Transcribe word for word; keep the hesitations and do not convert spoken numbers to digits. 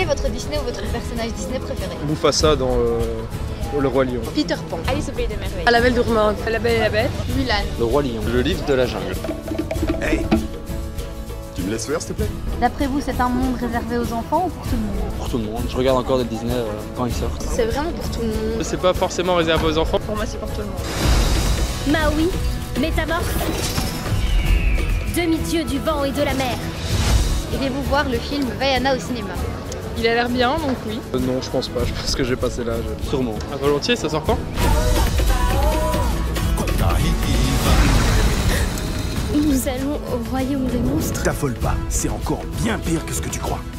votre Disney ou votre personnage Disney préféré? Mufasa dans euh, Le Roi Lion. Peter Pan. Alice au Pays des Merveilles. À la Belle Tourmente. La Belle et la Bête. Mulan. Le Roi Lion. Le Livre de la Jungle. Hey, tu me laisses faire s'il te plaît? D'après vous, c'est un monde réservé aux enfants ou pour tout le monde? Pour tout le monde. Je regarde encore des Disney euh, quand ils sortent. C'est vraiment pour tout le monde. C'est pas forcément réservé aux enfants. Pour moi, c'est pour tout le monde. Maui, Métamorphe, demi-dieu du vent et de la mer. Irez-vous voir le film Vaiana au cinéma? Il a l'air bien, donc oui. Euh, non, je pense pas. Je pense que j'ai passé l'âge. Sûrement. À volontiers, ça sort quand? Nous allons au royaume des monstres. T'affole pas, c'est encore bien pire que ce que tu crois.